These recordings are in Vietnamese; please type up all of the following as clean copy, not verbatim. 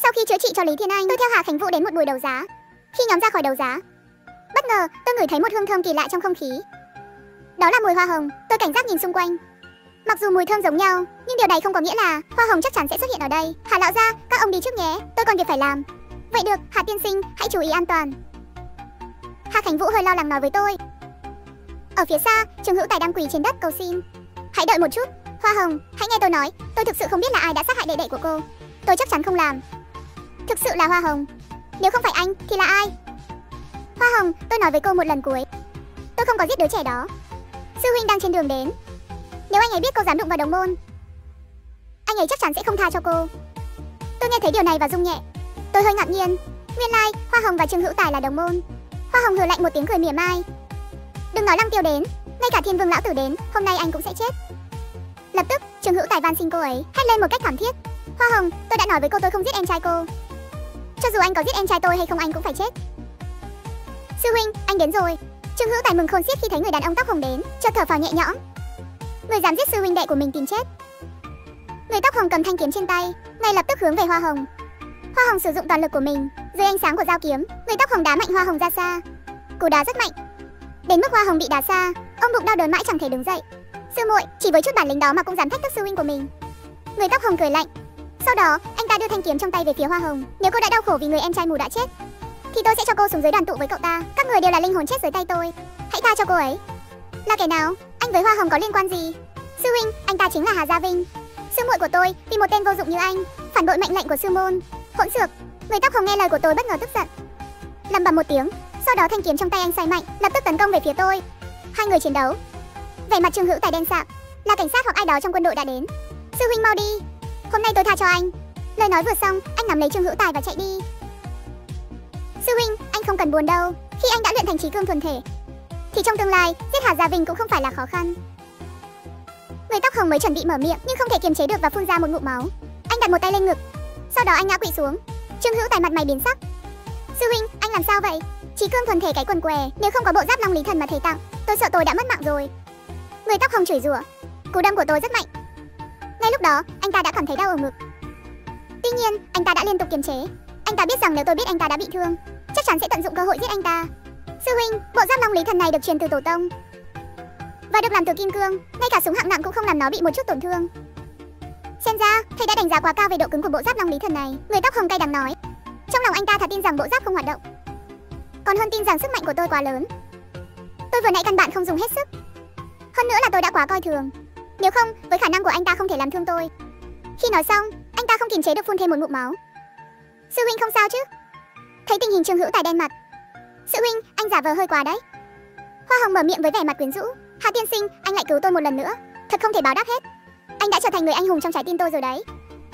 Sau khi chữa trị cho Lý Thiên Anh, tôi theo Hà Khánh Vũ đến một buổi đấu giá. Khi nhóm ra khỏi đấu giá, bất ngờ tôi ngửi thấy một hương thơm kỳ lạ trong không khí. Đó là mùi hoa hồng. Tôi cảnh giác nhìn xung quanh. Mặc dù mùi thơm giống nhau, nhưng điều này không có nghĩa là hoa hồng chắc chắn sẽ xuất hiện ở đây. Hà lão gia, các ông đi trước nhé, tôi còn việc phải làm. Vậy được, Hà tiên sinh, hãy chú ý an toàn. Hà Khánh Vũ hơi lo lắng nói với tôi. Ở phía xa, Trương Hữu Tài đang quỳ trên đất cầu xin. Hãy đợi một chút, Hoa Hồng, hãy nghe tôi nói, tôi thực sự không biết là ai đã sát hại đệ đệ của cô. Tôi chắc chắn không làm. Thực sự là Hoa Hồng. Nếu không phải anh, thì là ai? Hoa Hồng, tôi nói với cô một lần cuối. Tôi không có giết đứa trẻ đó. Sư huynh đang trên đường đến. Nếu anh ấy biết cô dám đụng vào đồng môn, anh ấy chắc chắn sẽ không tha cho cô. Tôi nghe thấy điều này và rung nhẹ. Tôi hơi ngạc nhiên. Nguyên lai, Hoa Hồng và Trương Hữu Tài là đồng môn. Hoa Hồng hừ lạnh một tiếng cười mỉa mai. Đừng nói Lăng Tiêu đến, ngay cả Thiên Vương lão tử đến, hôm nay anh cũng sẽ chết. Lập tức, Trương Hữu Tài van xin cô ấy, hét lên một cách thảm thiết. Hoa Hồng, tôi đã nói với cô tôi không giết em trai cô. Cho dù anh có giết em trai tôi hay không anh cũng phải chết. Sư huynh, anh đến rồi. Trương Hữu Tài mừng khôn xiết khi thấy người đàn ông tóc hồng đến, chợt thở phào nhẹ nhõm. Người dám giết sư huynh đệ của mình tìm chết. Người tóc hồng cầm thanh kiếm trên tay, ngay lập tức hướng về Hoa Hồng. Hoa Hồng sử dụng toàn lực của mình, dưới ánh sáng của dao kiếm, người tóc hồng đá mạnh Hoa Hồng ra xa. Cú đá rất mạnh, đến mức Hoa Hồng bị đá xa, ông bụng đau đớn mãi chẳng thể đứng dậy. Sư muội, chỉ với chút bản lĩnh đó mà cũng dám thách thức sư huynh của mình. Người tóc hồng cười lạnh. Sau đó, anh ta đưa thanh kiếm trong tay về phía Hoa Hồng. Nếu cô đã đau khổ vì người em trai mù đã chết, thì tôi sẽ cho cô xuống dưới đoàn tụ với cậu ta. Các người đều là linh hồn chết dưới tay tôi. Hãy tha cho cô ấy. Là kẻ nào? Anh với Hoa Hồng có liên quan gì? Sư huynh, anh ta chính là Hà Gia Vinh, sư muội của tôi. Vì một tên vô dụng như anh phản bội mệnh lệnh của sư môn. Hỗn xược. Người tóc hồng nghe lời của tôi bất ngờ tức giận, lầm bầm một tiếng. Sau đó thanh kiếm trong tay anh xoay mạnh, lập tức tấn công về phía tôi. Hai người chiến đấu. Vẻ mặt Trương Hữu Tài đen sạm. Là cảnh sát hoặc ai đó trong quân đội đã đến. Sư huynh mau đi, hôm nay tôi tha cho anh. Lời nói vừa xong, anh nắm lấy Trương Hữu Tài và chạy đi. Sư huynh, anh không cần buồn đâu. Khi anh đã luyện thành trí cương thuần thể, thì trong tương lai giết Hà Gia Vinh cũng không phải là khó khăn. Người tóc hồng mới chuẩn bị mở miệng nhưng không thể kiềm chế được và phun ra một ngụm máu. Anh đặt một tay lên ngực, sau đó anh ngã quỵ xuống. Trương Hữu Tài mặt mày biến sắc. Sư huynh, anh làm sao vậy? Trí cương thuần thể cái quần què, nếu không có bộ giáp Long Lý Thần mà thầy tặng, tôi sợ tôi đã mất mạng rồi. Người tóc hồng chửi rủa. Cú đâm của tôi rất mạnh. Ngay lúc đó, anh ta đã cảm thấy đau ở ngực. Tuy nhiên, anh ta đã liên tục kiềm chế. Anh ta biết rằng nếu tôi biết anh ta đã bị thương, chắc chắn sẽ tận dụng cơ hội giết anh ta. Sư huynh, bộ giáp Long Lý Thần này được truyền từ tổ tông và được làm từ kim cương, ngay cả súng hạng nặng cũng không làm nó bị một chút tổn thương. Xem ra, thầy đã đánh giá quá cao về độ cứng của bộ giáp Long Lý Thần này. Người tóc hồng cay đắng nói. Trong lòng anh ta thật tin rằng bộ giáp không hoạt động, còn hơn tin rằng sức mạnh của tôi quá lớn. Tôi vừa nãy căn bản không dùng hết sức. Hơn nữa là tôi đã quá coi thường. Nếu không, với khả năng của anh ta không thể làm thương tôi. Khi nói xong, anh ta không kiềm chế được phun thêm một ngụm máu. Sư huynh không sao chứ? Thấy tình hình Trương Hữu Tài đen mặt. Sư huynh, anh giả vờ hơi quá đấy. Hoa Hồng mở miệng với vẻ mặt quyến rũ. Hà tiên sinh, anh lại cứu tôi một lần nữa. Thật không thể báo đáp hết. Anh đã trở thành người anh hùng trong trái tim tôi rồi đấy.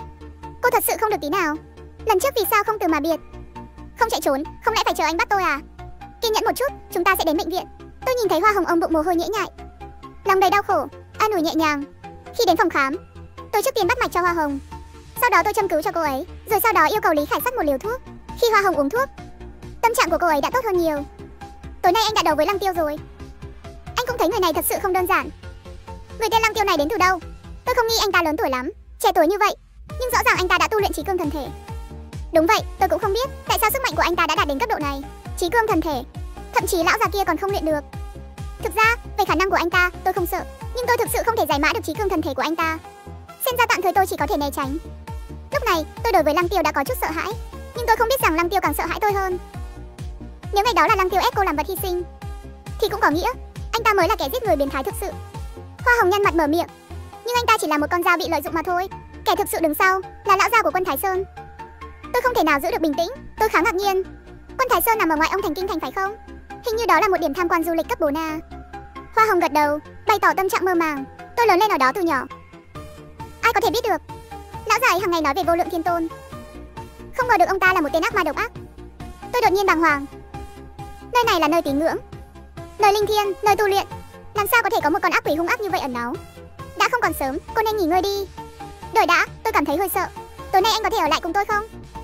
Cô thật sự không được tí nào. Lần trước vì sao không từ mà biệt? Không chạy trốn, không lẽ phải chờ anh bắt tôi à? Kiên nhẫn một chút, chúng ta sẽ đến bệnh viện. Tôi nhìn thấy Hoa Hồng ôm bụng mồ hôi nhễ nhại, lòng đầy đau khổ, an ủi nhẹ nhàng. Khi đến phòng khám, tôi trước tiên bắt mạch cho Hoa Hồng. Sau đó tôi châm cứu cho cô ấy, rồi sau đó yêu cầu Lý Khải Sắt một liều thuốc. Khi Hoa Hồng uống thuốc, tâm trạng của cô ấy đã tốt hơn nhiều. Tối nay anh đã đấu với Lăng Tiêu rồi. Anh cũng thấy người này thật sự không đơn giản. Người tên Lăng Tiêu này đến từ đâu? Tôi không nghĩ anh ta lớn tuổi lắm, trẻ tuổi như vậy, nhưng rõ ràng anh ta đã tu luyện trí cương thần thể. Đúng vậy, tôi cũng không biết tại sao sức mạnh của anh ta đã đạt đến cấp độ này. Trí cương thần thể, thậm chí lão già kia còn không luyện được. Thực ra, về khả năng của anh ta, tôi không sợ, nhưng tôi thực sự không thể giải mã được trí cương thần thể của anh ta. Xem ra tạm thời tôi chỉ có thể né tránh. Lúc này, tôi đối với Lăng Tiêu đã có chút sợ hãi, nhưng tôi không biết rằng Lăng Tiêu càng sợ hãi tôi hơn. Nếu ngày đó là Lăng Tiêu ép cô làm vật hy sinh, thì cũng có nghĩa anh ta mới là kẻ giết người biến thái thực sự. Hoa Hồng nhăn mặt mở miệng, nhưng anh ta chỉ là một con dao bị lợi dụng mà thôi. Kẻ thực sự đứng sau là lão gia của Quân Thái Sơn. Tôi không thể nào giữ được bình tĩnh. Tôi khá ngạc nhiên. Quân Thái Sơn nằm ở ngoài ông thành kinh thành phải không? Hình như đó là một điểm tham quan du lịch cấp 4A. Hoa Hồng gật đầu, bày tỏ tâm trạng mơ màng. Tôi lớn lên ở đó từ nhỏ. Ai có thể biết được? Lão già ấy hàng ngày nói về vô lượng thiên tôn. Không ngờ được ông ta là một tên ác ma độc ác. Tôi đột nhiên bàng hoàng. Nơi này là nơi tín ngưỡng, nơi linh thiêng, nơi tu luyện. Làm sao có thể có một con ác quỷ hung ác như vậy ẩn náu? Đã không còn sớm, cô nên nghỉ ngơi đi. Đợi đã, tôi cảm thấy hơi sợ. Tối nay anh có thể ở lại cùng tôi không?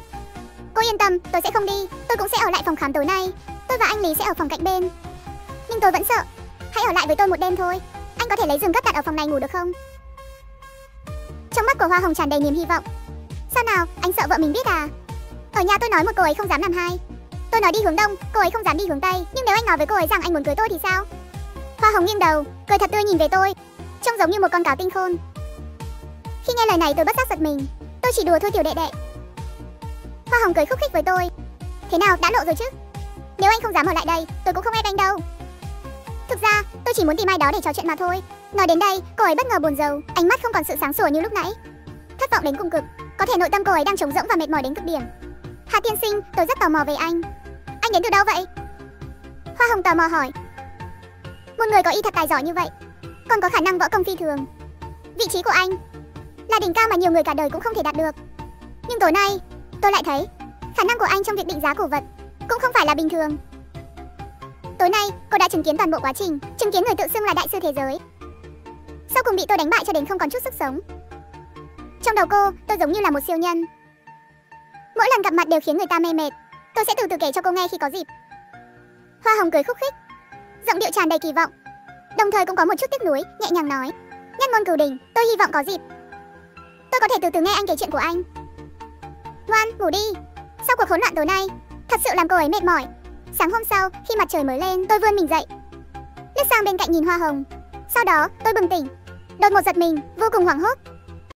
Cô yên tâm, tôi sẽ không đi. Tôi cũng sẽ ở lại phòng khám tối nay. Tôi và anh Lý sẽ ở phòng cạnh bên. Nhưng tôi vẫn sợ. Hãy ở lại với tôi một đêm thôi. Anh có thể lấy giường gấp đặt ở phòng này ngủ được không? Trong mắt của Hoa Hồng tràn đầy niềm hy vọng. Sao nào, anh sợ vợ mình biết à? Ở nhà tôi nói một, cô ấy không dám làm hai. Tôi nói đi hướng đông, cô ấy không dám đi hướng tây. Nhưng nếu anh nói với cô ấy rằng anh muốn cưới tôi thì sao? Hoa hồng nghiêng đầu, cười thật tươi nhìn về tôi, trông giống như một con cáo tinh khôn. Khi nghe lời này tôi bất giác giật mình. Tôi chỉ đùa thôi tiểu đệ đệ. Hoa hồng cười khúc khích với tôi. Thế nào, đã lộ rồi chứ? Nếu anh không dám ở lại đây, tôi cũng không ép anh đâu. Thực ra, tôi chỉ muốn tìm ai đó để trò chuyện mà thôi. Nói đến đây, cô ấy bất ngờ buồn rầu, ánh mắt không còn sự sáng sủa như lúc nãy. Thất vọng đến cùng cực, có thể nội tâm cô ấy đang trống rỗng và mệt mỏi đến cực điểm. Hạ tiên sinh, tôi rất tò mò về anh. Anh đến từ đâu vậy? Hoa hồng tò mò hỏi. Một người có y thuật tài giỏi như vậy, còn có khả năng võ công phi thường. Vị trí của anh là đỉnh cao mà nhiều người cả đời cũng không thể đạt được. Nhưng tối nay, tôi lại thấy khả năng của anh trong việc định giá cổ vật cũng không phải là bình thường. Tối nay, cô đã chứng kiến toàn bộ quá trình, chứng kiến người tự xưng là đại sư thế giới, sau cùng bị tôi đánh bại cho đến không còn chút sức sống. Trong đầu cô, tôi giống như là một siêu nhân. Mỗi lần gặp mặt đều khiến người ta mê mệt. Tôi sẽ từ từ kể cho cô nghe khi có dịp. Hoa hồng cười khúc khích, giọng điệu tràn đầy kỳ vọng, đồng thời cũng có một chút tiếc nuối, nhẹ nhàng nói. Nhất ngôn cửu đỉnh, tôi hy vọng có dịp tôi có thể từ từ nghe anh kể chuyện của anh. Ngoan, ngủ đi. Sau cuộc hỗn loạn tối nay, thật sự làm cô ấy mệt mỏi. Sáng hôm sau, khi mặt trời mới lên, tôi vươn mình dậy, lướt sang bên cạnh nhìn hoa hồng. Sau đó, tôi bừng tỉnh, đột một giật mình, vô cùng hoảng hốt.